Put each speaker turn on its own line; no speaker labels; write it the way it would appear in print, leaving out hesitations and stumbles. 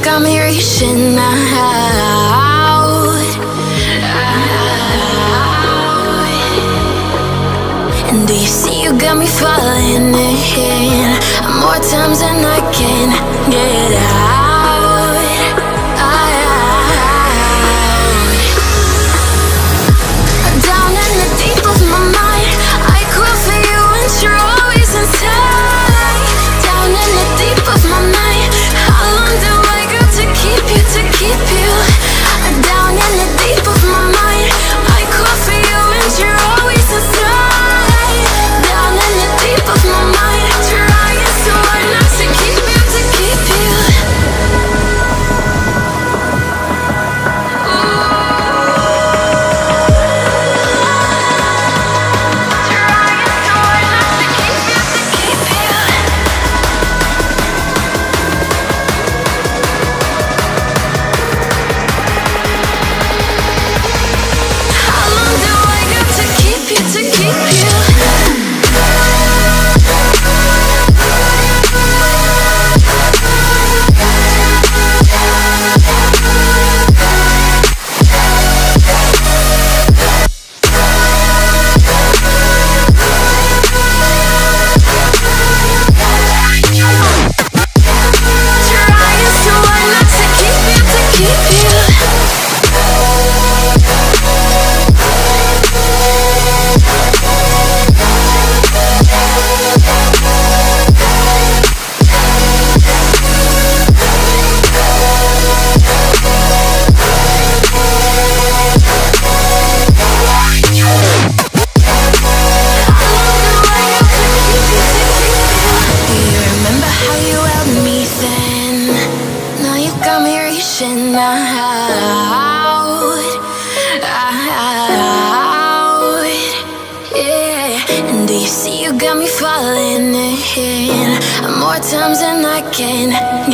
got me reaching out. And do you see you got me falling in more times than I can get out. Down in the deep of my mind, I call for you and you're always inside. Down in the deep of my mind, how long do I got to keep you, to keep you? Down in the deep of my mind, I call for you and you're always inside. Down in the deep of my mind, trying so hard not to keep you, to keep you. Times and I can